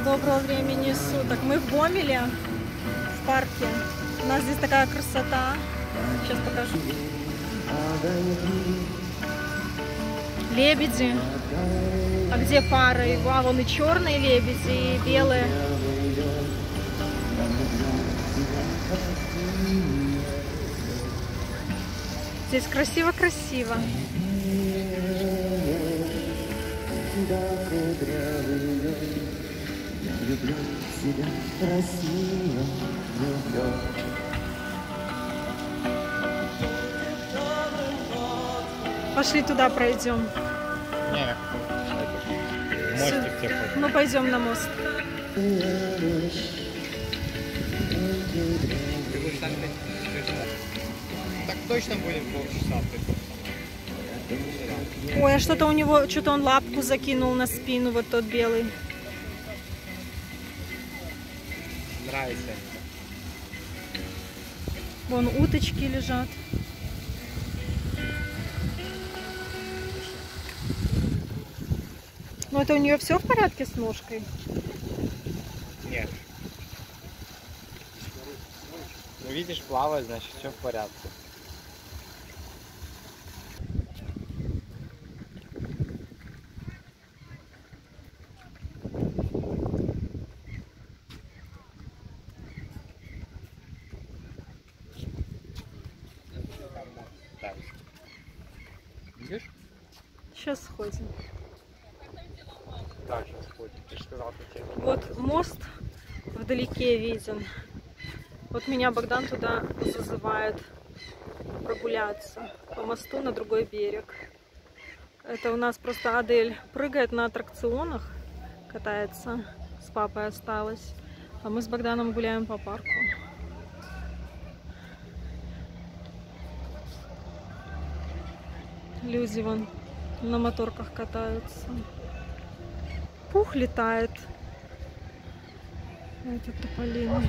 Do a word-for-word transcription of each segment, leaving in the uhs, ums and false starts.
Доброго времени суток. Мы в Гомеле, в парке. У нас здесь такая красота. Сейчас покажу. Лебеди. А где пары? А, вон и черные лебеди, и белые. Здесь красиво-красиво. Люблю себя, Россия, люблю. Пошли туда пройдем. Не, мостик тебе. Ну пойдем на мост. Так точно будет полчаса. Ой, а что-то у него, что-то он лапку закинул на спину, вот тот белый. Нравится. Вон уточки лежат. Ну это у нее все в порядке с ножкой? Нет. Ну видишь, плавает, значит все в порядке. Видишь? Сейчас сходим. Да, сейчас сходим. Ты же сказал, что тебе... Вот мост вдалеке виден. Вот меня Богдан туда зазывает прогуляться по мосту на другой берег. Это у нас просто Адель прыгает на аттракционах, катается, с папой осталась. А мы с Богданом гуляем по парку. Люди вон на моторках катаются. Пух летает. Это тополиный.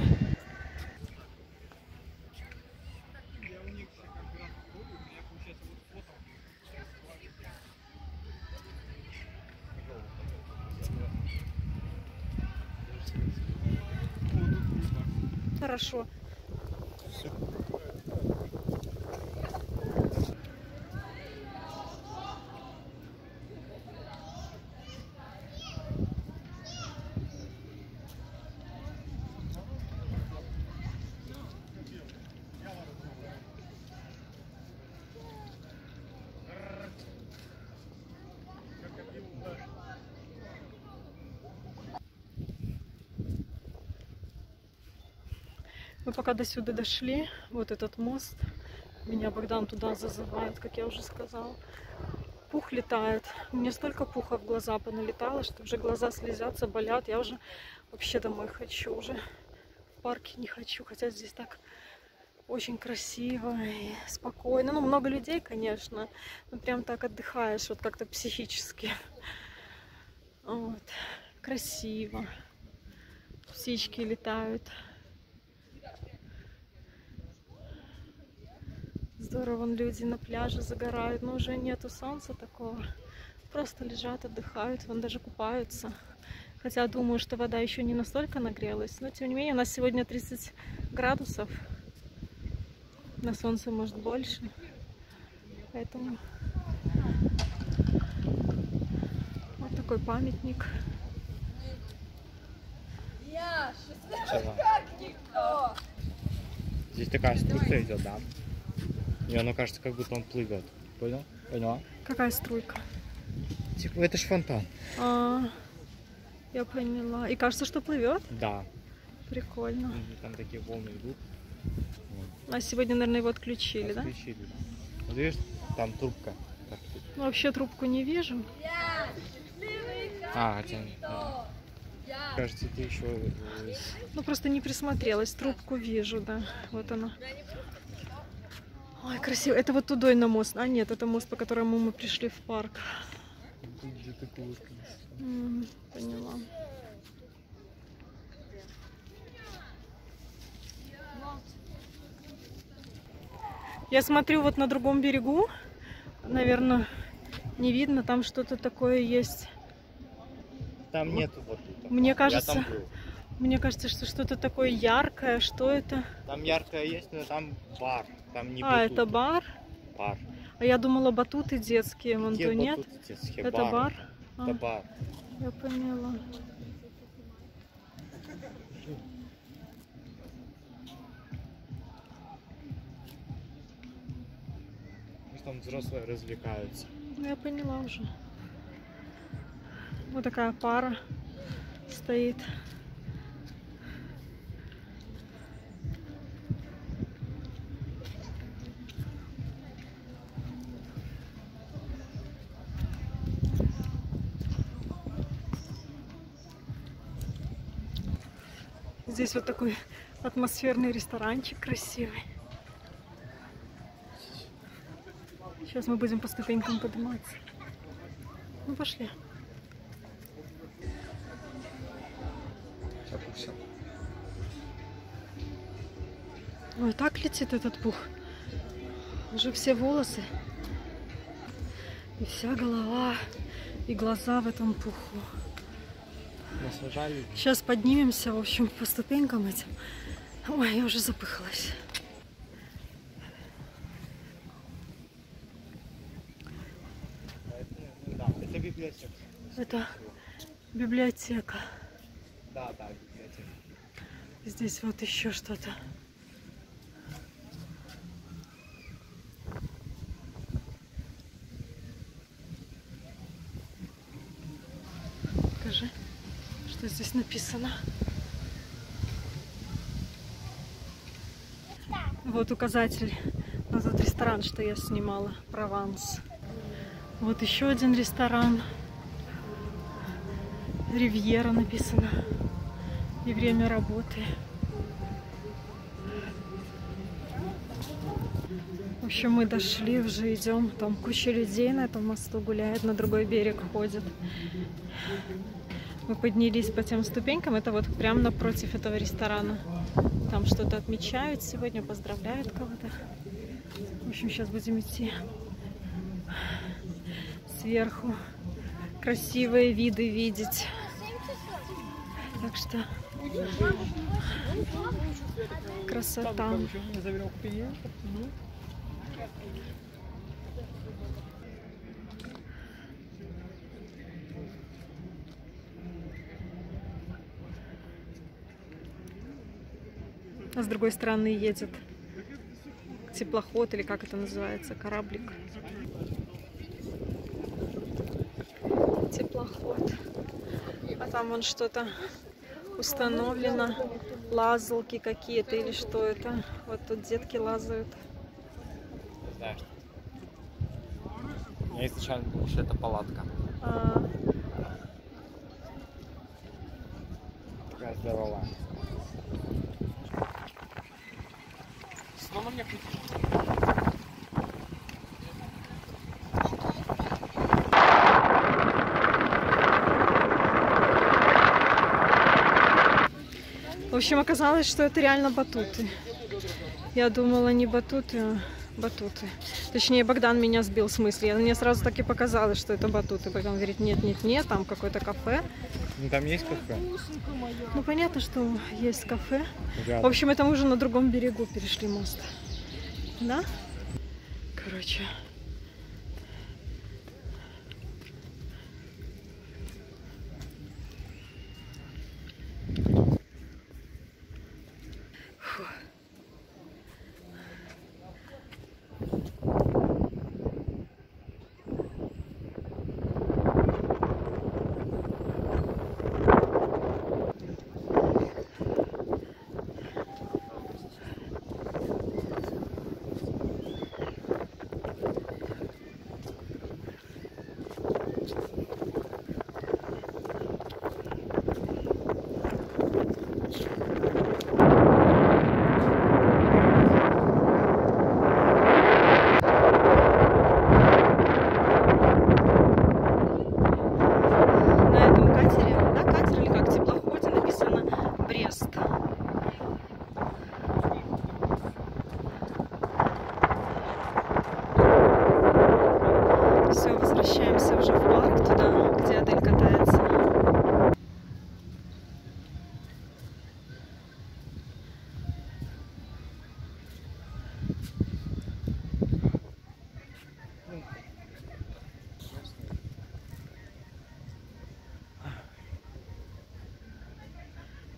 Хорошо. Мы пока до сюда дошли, вот этот мост, меня Богдан туда зазывает, как я уже сказала. Пух летает, мне столько пуха в глаза поналетало, что уже глаза слезятся, болят, я уже вообще домой хочу, уже в парке не хочу, хотя здесь так очень красиво и спокойно, ну много людей, конечно, но прям так отдыхаешь, вот как-то психически, вот. Красиво, птички летают. Здорово, вон люди на пляже загорают, но уже нету солнца такого. Просто лежат, отдыхают, вон даже купаются. Хотя думаю, что вода еще не настолько нагрелась. Но тем не менее, у нас сегодня тридцать градусов. На солнце может больше. Поэтому вот такой памятник. Здесь такая струйка идет, да? И оно кажется, как будто он плывет. Понял? Поняла? Какая струйка? Типа, это ж фонтан. А, я поняла. И кажется, что плывет? Да. Прикольно. Там такие волны идут. А сегодня, наверное, его отключили, да? Отключили, да. Вот видишь, там трубка. Ну, вообще трубку не вижу. А, хотя... Да. Кажется, ты еще... Ну, просто не присмотрелась. Трубку вижу, да. Вот она. Ой, красиво. Это вот тудой на мост. А нет, это мост, по которому мы пришли в парк. М-м, поняла. Я смотрю вот на другом берегу. Наверное, не видно. Там что-то такое есть. там нету батутов. Мне Я кажется, там был. мне кажется, что что-то такое яркое. Что это? Там яркое есть, но там бар. Там не А, батуты. это бар? Бар. А я думала, батуты детские, вон Где то нет? батуты детские? Это бар? Это А, бар. я поняла. Там взрослые развлекаются. Ну, я поняла уже. Вот такая пара стоит. Здесь вот такой атмосферный ресторанчик красивый. Сейчас мы будем по ступенькам подниматься. Ну, пошли. Ой, так летит этот пух. Уже все волосы. И вся голова, и глаза в этом пуху. Насажали. Сейчас поднимемся, в общем, по ступенькам этим. Ой, я уже запыхалась. Да, это библиотека. Это библиотека. Да, да, библиотека. Здесь вот еще что-то. Покажи, что здесь написано. Вот указатель на тот ресторан, что я снимала, Прованс. Вот еще один ресторан. Ривьера написано. И время работы. В общем, мы дошли, уже идем. Там куча людей на этом мосту гуляет, на другой берег ходят. Мы поднялись по тем ступенькам. Это вот прямо напротив этого ресторана. Там что-то отмечают сегодня, поздравляют кого-то. В общем, сейчас будем идти сверху. Красивые виды видеть. Так что красота. А с другой стороны едет теплоход, или как это называется, кораблик. Теплоход. А там вон что-то установлено. Лазалки какие-то или что это. Вот тут детки лазают. Знаешь, я изначально думал, что это палатка. А, Такая здоровая. Снова мне крутить. В общем, оказалось, что это реально батуты. Я думала, не батуты, а батуты. Точнее, Богдан меня сбил с мысли. Мне сразу так и показалось, что это батуты. Богдан говорит, нет, нет, нет, там какое-то кафе. Ну там есть кафе? Ну, понятно, что есть кафе. Рядом. В общем, это мы уже на другом берегу перешли мост. Да? Короче. Фу.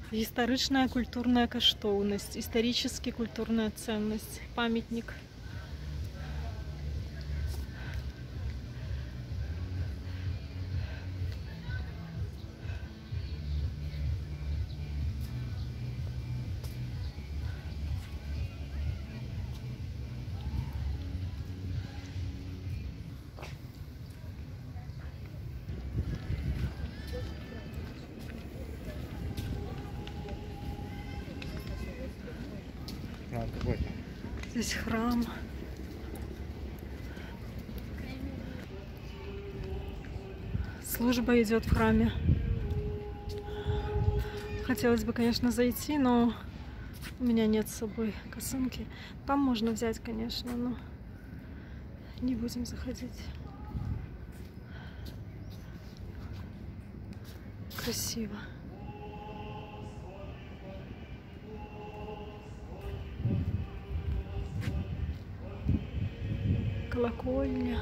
Историчная культурная каштоўнасць, исторически культурная ценность, памятник. А, какой? Здесь храм. Служба идет в храме. Хотелось бы, конечно, зайти, но у меня нет с собой косынки. Там можно взять, конечно, но не будем заходить. Красиво. Колокольня.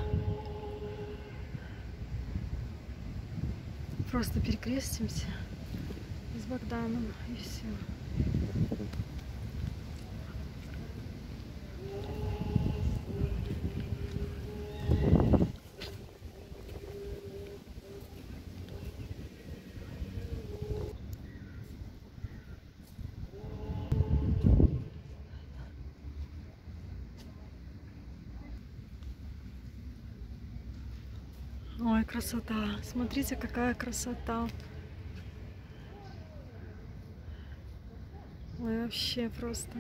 Просто перекрестимся с Богданом и все. Ой, красота! Смотрите, какая красота! Ой, вообще просто.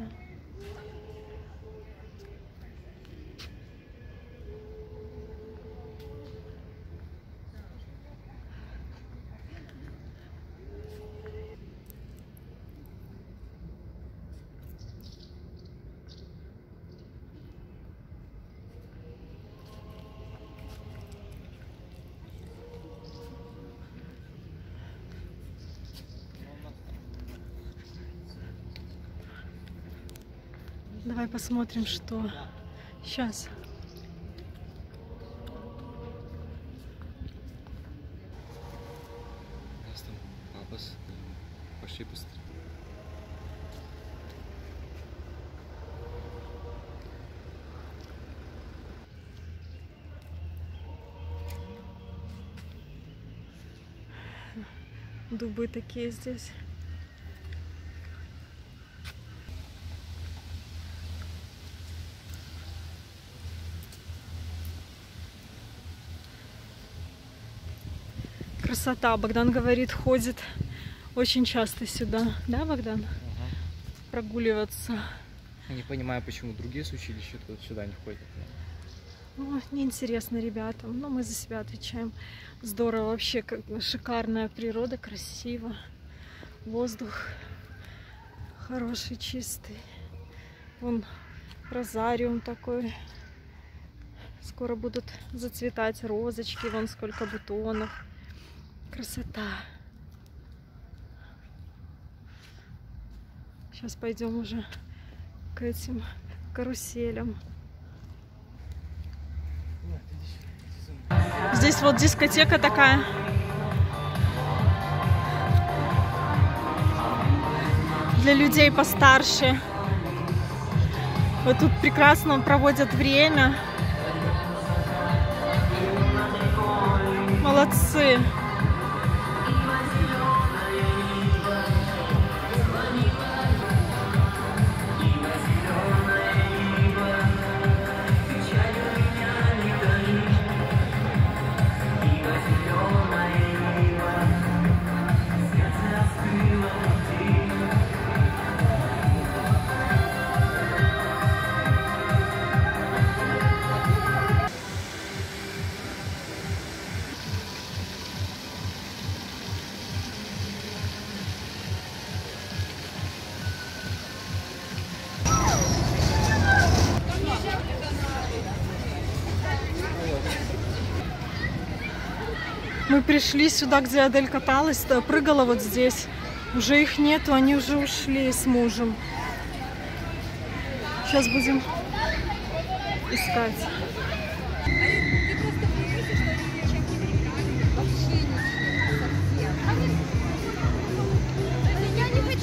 Давай посмотрим, что сейчас. У нас там папа с... Пошли быстрее. Дубы такие здесь. Красота. Богдан говорит, ходит очень часто сюда. Да, Богдан? Ага. Прогуливаться. Я не понимаю, почему другие с училища тут сюда не ходят. Ну, неинтересно ребятам, но мы за себя отвечаем. Здорово, вообще как шикарная природа, красиво. Воздух хороший, чистый. Вон розариум такой. Скоро будут зацветать розочки, вон сколько бутонов. Красота. Сейчас пойдем уже к этим каруселям. Здесь вот дискотека такая. Для людей постарше. Вот тут прекрасно проводят время. Молодцы. Мы пришли сюда, где Адель каталась, прыгала вот здесь. Уже их нету, они уже ушли с мужем. Сейчас будем искать. Я не хочу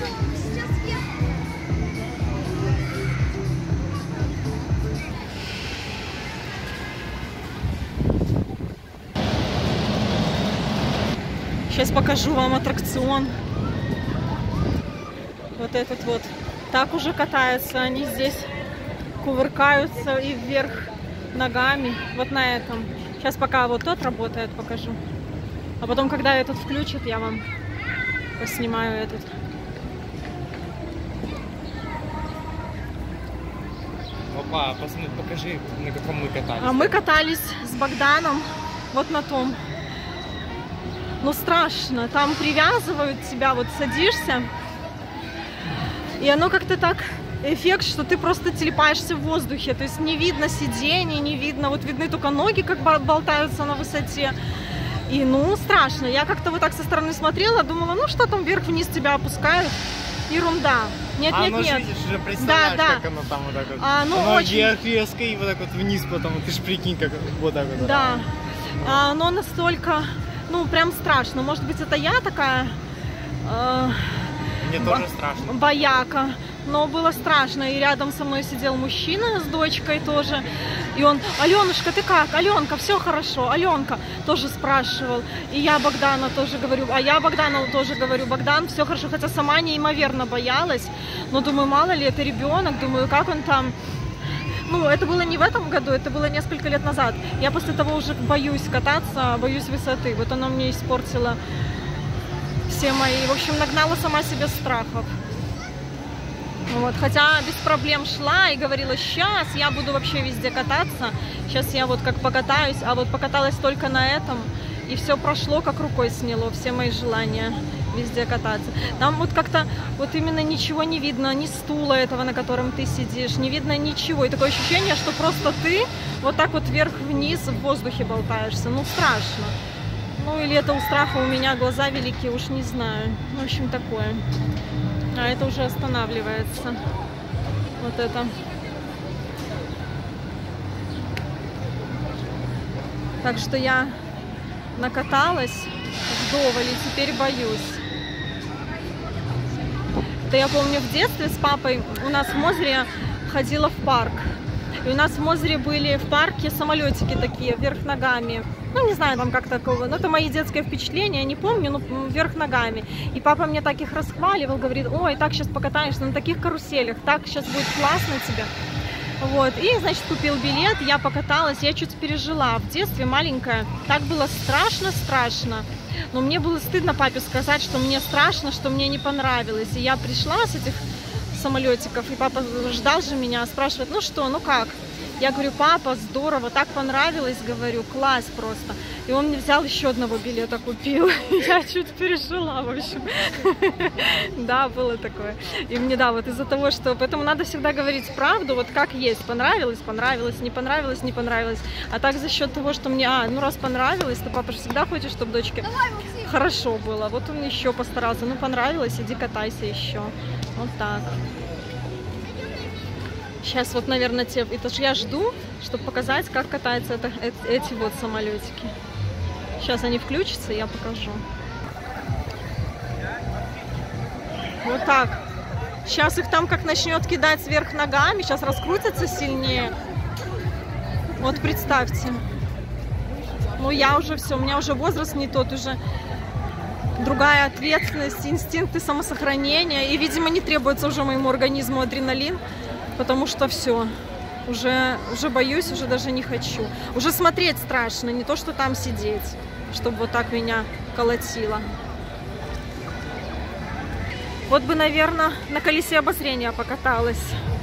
Сейчас покажу вам аттракцион. Вот этот вот. Так уже катаются. Они здесь кувыркаются и вверх ногами. Вот на этом. Сейчас пока вот тот работает, покажу. А потом, когда этот включит, я вам поснимаю этот. Опа, посмотри, покажи, на каком мы катались. А мы катались с Богданом вот на том. Ну страшно, там привязывают тебя, вот садишься, и оно как-то так, эффект, что ты просто телепаешься в воздухе, то есть не видно сидений, не видно, вот видны только ноги, как болтаются на высоте. И ну страшно, я как-то вот так со стороны смотрела, думала, ну что там вверх-вниз тебя опускают, ерунда. Нет, а нет, оно нет. Видишь, уже представляешь, да, да. как оно там вот так вот. А, ну, оно очень... вверх резко и вот так вот вниз потом, ты ж прикинь, как вот так вот. Да, а, оно настолько, ну прям страшно, может быть это я такая... Э... Мне тоже страшно. Бояка. Но было страшно. И рядом со мной сидел мужчина с дочкой тоже. И он: Аленушка, ты как? Аленка, все хорошо. Аленка тоже спрашивал. И я Богдана тоже говорю. А я Богдану тоже говорю: Богдан, все хорошо. Хотя сама неимоверно боялась. Но думаю, мало ли, это ребенок. Думаю, как он там... Ну, это было не в этом году, это было несколько лет назад. Я после того уже боюсь кататься, боюсь высоты. Вот оно мне испортило все мои... В общем, нагнала сама себе страхов. Вот, хотя без проблем шла и говорила: сейчас я буду вообще везде кататься, сейчас я вот как покатаюсь, а вот покаталась только на этом, и все прошло, как рукой сняло, все мои желания везде кататься. Там вот как-то вот именно ничего не видно, ни стула этого, на котором ты сидишь, не видно ничего, и такое ощущение, что просто ты вот так вот вверх-вниз в воздухе болтаешься, ну страшно. Ну или это у страха у меня глаза великие, уж не знаю, в общем такое. А это уже останавливается. Вот это. Так что я накаталась вдоволь и теперь боюсь. Это я помню в детстве с папой у нас в Мозыре ходила в парк. И у нас в Мозыре были в парке самолетики такие, вверх ногами. Ну, не знаю, там как такого. Но это мои детские впечатления, я не помню, но вверх ногами. И папа мне так их расхваливал, говорит: ой, так сейчас покатаешься на таких каруселях, так сейчас будет классно тебе. Вот, и, значит, купил билет, я покаталась, я чуть пережила. В детстве маленькая, так было страшно-страшно. Но мне было стыдно папе сказать, что мне страшно, что мне не понравилось. И я пришла с этих самолетиков, и папа ждал же меня, спрашивает: ну что, ну как? Я говорю: папа, здорово, так понравилось, говорю, класс просто. И он мне взял еще одного билета, купил. Я чуть пережила, в общем. Да, было такое. И мне, да, вот из-за того, что... Поэтому надо всегда говорить правду, вот как есть. Понравилось, понравилось, не понравилось, не понравилось. А так за счет того, что мне... А, ну раз понравилось, то папа же всегда хочет, чтобы дочке хорошо было. Вот он еще постарался. Ну, понравилось, иди катайся еще. Вот так. Сейчас вот, наверное, те... Это же я жду, чтобы показать, как катаются это, эти вот самолетики. Сейчас они включатся, я покажу. Вот так. Сейчас их там как начнет кидать сверх ногами, сейчас раскрутятся сильнее. Вот представьте. Ну я уже все, у меня уже возраст не тот, уже другая ответственность, инстинкты самосохранения. И, видимо, не требуется уже моему организму адреналин. Потому что все, уже, уже боюсь, уже даже не хочу. Уже смотреть страшно, не то, что там сидеть, чтобы вот так меня колотило. Вот бы, наверное, на колесе обозрения покаталась.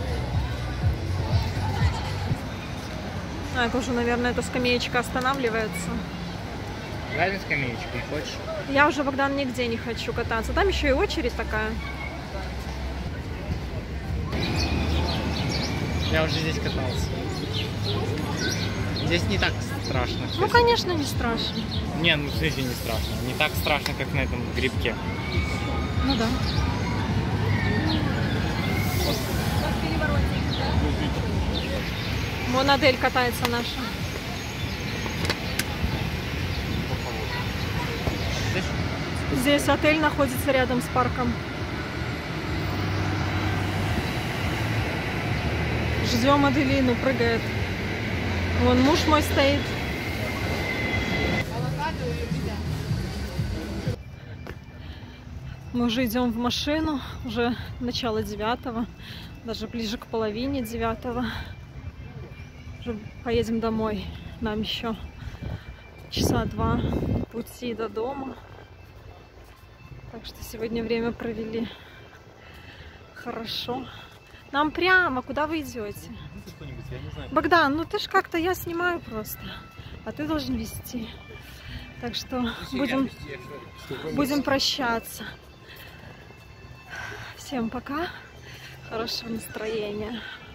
А, это уже, наверное, эта скамеечка останавливается. Давай на скамеечку, не хочешь? Я уже, Богдан, нигде не хочу кататься. Там еще и очередь такая. Я уже здесь катался. Здесь не так страшно. Ну, конечно, не страшно. Не, ну в смысле не страшно. Не так страшно, как на этом грибке. Ну да. Вон Адель катается наша. Здесь отель находится рядом с парком. Ждем Аделину, прыгает. Вон муж мой стоит. Мы уже идем в машину, уже начало девятого, даже ближе к половине девятого. Уже поедем домой. Нам еще часа два пути до дома. Так что сегодня время провели хорошо. Нам прямо, куда вы идете? Богдан, ну ты ж как-то, я снимаю просто, а ты должен вести. Так что будем, будем прощаться. Всем пока, хорошего настроения.